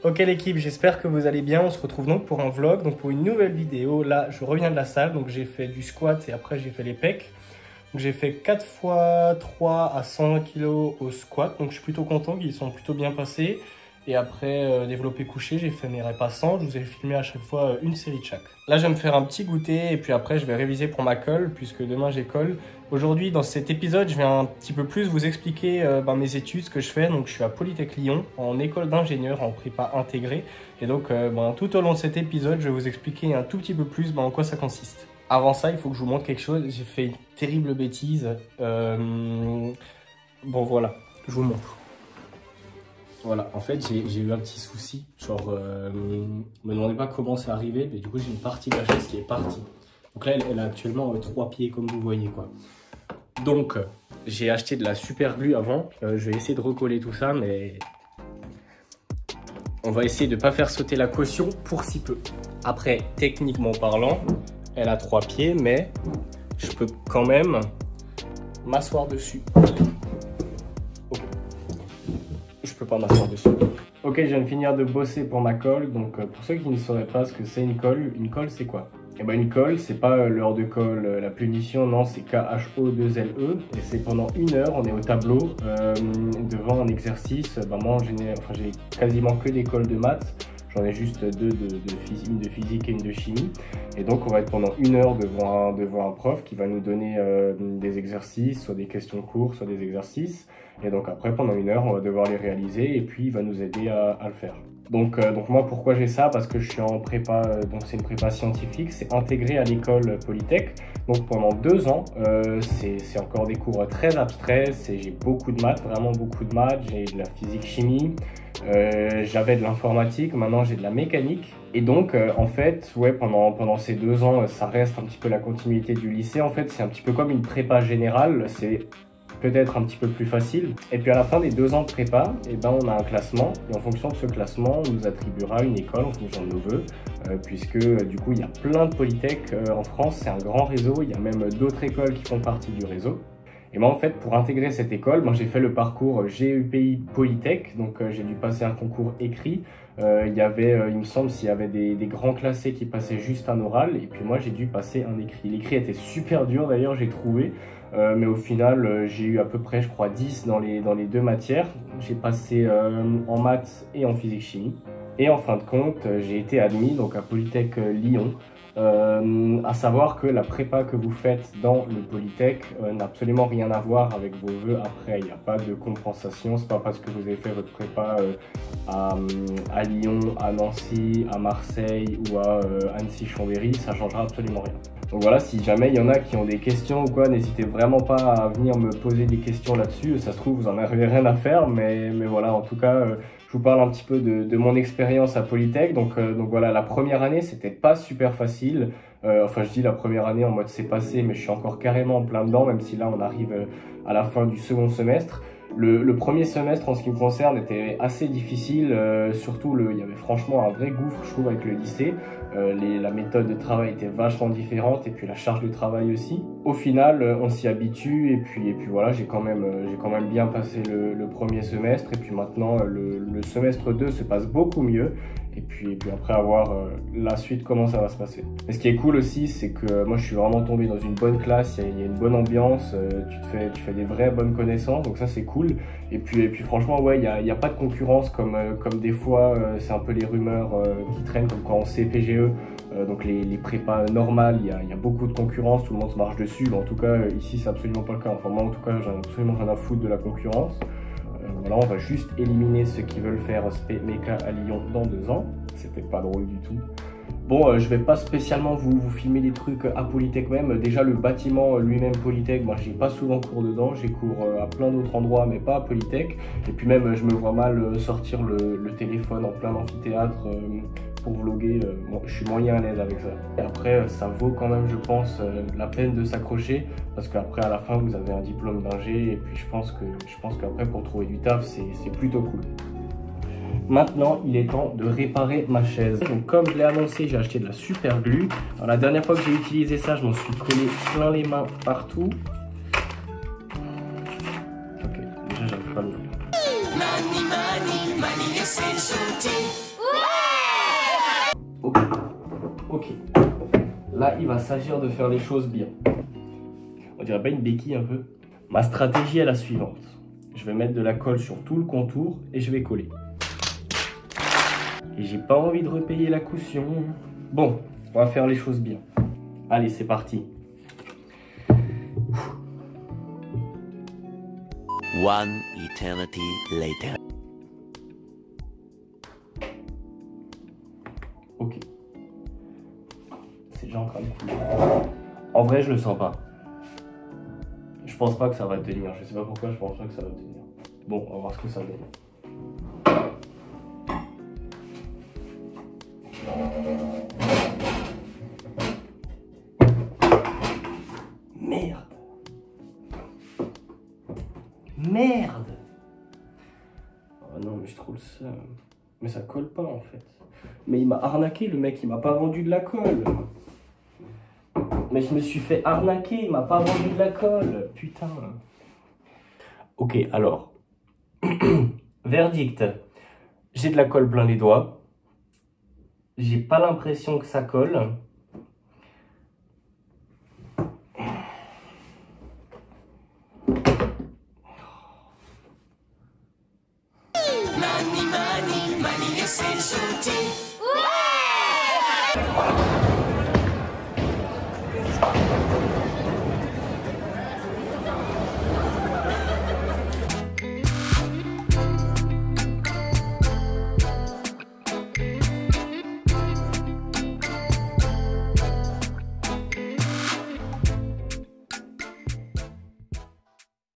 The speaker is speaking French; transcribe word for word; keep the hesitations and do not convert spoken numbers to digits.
Ok l'équipe, j'espère que vous allez bien. On se retrouve donc pour un vlog, donc pour une nouvelle vidéo. Là, je reviens de la salle, donc j'ai fait du squat et après j'ai fait les pecs. J'ai fait quatre fois trois à cent vingt kilos au squat, donc je suis plutôt content, ils sont plutôt bien passés. Et après, euh, développé couché, j'ai fait mes repas cent. Je vous ai filmé à chaque fois euh, une série de chaque. Là, je vais me faire un petit goûter et puis après, je vais réviser pour ma colle puisque demain, j'ai colle. Aujourd'hui, dans cet épisode, je vais un petit peu plus vous expliquer euh, ben, mes études, ce que je fais. Donc, je suis à Polytech Lyon, en école d'ingénieur, en prépa intégrée. Et donc, euh, ben, tout au long de cet épisode, je vais vous expliquer un tout petit peu plus ben, en quoi ça consiste. Avant ça, il faut que je vous montre quelque chose. J'ai fait une terrible bêtise. Euh... Bon, voilà, je vous montre. Voilà, en fait, j'ai eu un petit souci. Genre, euh, me demandez pas comment c'est arrivé, mais du coup, j'ai une partie de la chaise qui est partie. Donc là, elle, elle a actuellement euh, trois pieds, comme vous voyez, quoi. Donc, euh, j'ai acheté de la super glue avant. Euh, je vais essayer de recoller tout ça, mais on va essayer de ne pas faire sauter la caution pour si peu. Après, techniquement parlant, elle a trois pieds, mais je peux quand même m'asseoir dessus. Je peux pas m'asseoir dessus. Ok, je viens de finir de bosser pour ma colle. Donc, euh, pour ceux qui ne sauraient pas ce que c'est une colle, une colle c'est quoi? Et ben une colle, c'est pas euh, l'heure de colle, euh, la punition, non, c'est K H O deux L E. Et c'est pendant une heure, on est au tableau euh, devant un exercice. Ben moi, j'ai enfin, quasiment que des colles de maths. J'en ai juste deux, de, de physique, une de physique et une de chimie. Et donc, on va être pendant une heure devant un, devant un prof qui va nous donner euh, des exercices, soit des questions courtes, soit des exercices. Et donc après, pendant une heure, on va devoir les réaliser et puis il va nous aider à, à le faire. Donc, euh, donc moi, pourquoi j'ai ça? Parce que je suis en prépa, euh, donc c'est une prépa scientifique, c'est intégré à l'école Polytech. Donc pendant deux ans, euh, c'est encore des cours très abstraits, j'ai beaucoup de maths, vraiment beaucoup de maths, j'ai de la physique-chimie, euh, j'avais de l'informatique, maintenant j'ai de la mécanique. Et donc, euh, en fait, ouais, pendant, pendant ces deux ans, ça reste un petit peu la continuité du lycée. En fait, c'est un petit peu comme une prépa générale, c'est peut-être un petit peu plus facile. Et puis à la fin des deux ans de prépa, eh ben, on a un classement. Et en fonction de ce classement, on nous attribuera une école en fonction de nos vœux. Euh, puisque euh, du coup, il y a plein de polytech euh, en France. C'est un grand réseau. Il y a même d'autres écoles qui font partie du réseau. Et moi, en fait, pour intégrer cette école, moi, j'ai fait le parcours G E P I Polytech. Donc, euh, j'ai dû passer un concours écrit. Euh, il y avait, euh, il me semble, s'il y avait des, des grands classés qui passaient juste un oral. Et puis moi, j'ai dû passer un écrit. L'écrit était super dur, d'ailleurs, j'ai trouvé. Euh, mais au final, euh, j'ai eu à peu près, je crois, dix dans les, dans les deux matières. J'ai passé euh, en maths et en physique-chimie. Et en fin de compte, euh, j'ai été admis donc, à Polytech euh, Lyon. Euh, à savoir que la prépa que vous faites dans le Polytech euh, n'a absolument rien à voir avec vos vœux après. Il n'y a pas de compensation. C'est pas parce que vous avez fait votre prépa euh, à, à Lyon, à Nancy, à Marseille ou à euh, Annecy-Chambéry, ça changera absolument rien. Donc voilà, si jamais il y en a qui ont des questions ou quoi, n'hésitez vraiment pas à venir me poser des questions là-dessus. Ça se trouve, vous en avez rien à faire, mais, mais voilà, en tout cas, euh, je vous parle un petit peu de, de mon expérience à Polytech. Donc, euh, donc voilà, la première année, c'était pas super facile. Euh, enfin, je dis la première année en mode c'est passé, mais je suis encore carrément en plein dedans, même si là, on arrive à la fin du second semestre. Le, le premier semestre, en ce qui me concerne, était assez difficile. Euh, surtout, le, il y avait franchement un vrai gouffre, je trouve, avec le lycée. Euh, les, la méthode de travail était vachement différente et puis la charge de travail aussi. Au final, euh, on s'y habitue et puis, et puis voilà, j'ai quand même, euh, j'ai quand même bien passé le, le premier semestre. Et puis maintenant, le, le semestre deux se passe beaucoup mieux. Et puis, et puis après avoir euh, la suite, comment ça va se passer. Mais ce qui est cool aussi, c'est que euh, moi je suis vraiment tombé dans une bonne classe, il y a, il y a une bonne ambiance, euh, tu, te fais, tu fais des vraies bonnes connaissances, donc ça c'est cool. Et puis, et puis franchement, ouais, il n'y a, y a pas de concurrence comme, euh, comme des fois, euh, c'est un peu les rumeurs euh, qui traînent, comme quand on C P G E, euh, donc les, les prépas normales, il y a, y a beaucoup de concurrence, tout le monde se marche dessus. Mais en tout cas, euh, ici c'est absolument pas le cas. Enfin moi en tout cas, j'en ai absolument rien à foutre de la concurrence. Voilà, on va juste éliminer ceux qui veulent faire S P Méca à Lyon dans deux ans. C'était pas drôle du tout. Bon, euh, je vais pas spécialement vous, vous filmer des trucs à Polytech même. Déjà, le bâtiment lui-même Polytech, moi, j'ai pas souvent cours dedans. J'ai cours euh, à plein d'autres endroits, mais pas à Polytech. Et puis même, je me vois mal euh, sortir le, le téléphone en plein amphithéâtre euh, pour vlogger. Euh, bon, je suis moyen à l'aise avec ça. Et après, euh, ça vaut quand même, je pense, euh, la peine de s'accrocher. Parce qu'après, à la fin, vous avez un diplôme d'ingé. Et puis, je pense que je pense qu'après, pour trouver du taf, c'est plutôt cool. Maintenant, il est temps de réparer ma chaise. Donc, comme je l'ai annoncé, j'ai acheté de la super glue. Alors, la dernière fois que j'ai utilisé ça, je m'en suis collé plein les mains partout. Ok, déjà, j'arrive pas à l'ouvrir. Ok. Là, il va s'agir de faire les choses bien. On dirait pas une béquille un peu? Ma stratégie est la suivante. Je vais mettre de la colle sur tout le contour et je vais coller. Et j'ai pas envie de repayer la caution. Bon, on va faire les choses bien. Allez, c'est parti. One eternity later. Ok. C'est déjà en train de couler. En vrai, je le sens pas. Je pense pas que ça va tenir. Je sais pas pourquoi je pense pas que ça va tenir. Bon, on va voir ce que ça donne. Merde. Merde. Oh non, mais je trouve ça... Mais ça colle pas en fait. Mais il m'a arnaqué le mec, il m'a pas vendu de la colle. Mais je me suis fait arnaquer, il m'a pas vendu de la colle. Putain. Ok, alors. Verdict. J'ai de la colle plein les doigts. J'ai pas l'impression que ça colle. Money, money, money, c'est le soutil. Ouais!